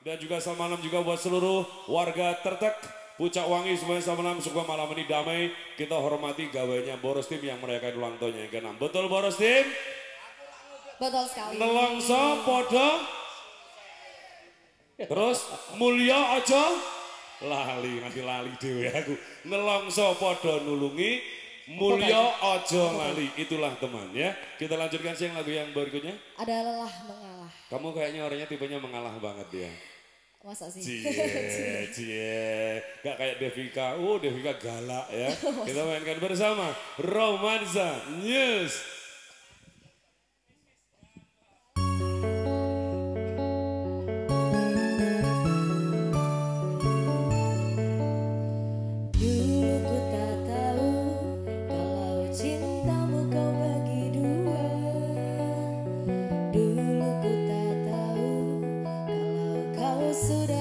Dan juga selamat malam juga buat seluruh warga Tertek, Pucak Wangi, semuanya selamat malam. Semoga malam ini damai. Kita hormati gawainya Boros Tim yang merayakan ulang tahunnya yang ke-6. Betul Boros Tim? Betul sekali. Nelongso podo. Terus mulya aja lali, nanti lali dewe aku. Nelongso podo nulungi, mulya aja lali. Itulah teman ya. Kita lanjutkan siang lagu yang berikutnya. Ada lelah mengalah. Kamu kayaknya orangnya tipenya mengalah banget ya. Masa sih? Cie. Gak kayak Devika. Devika galak ya. Kita mainkan bersama Romansa News. Sudah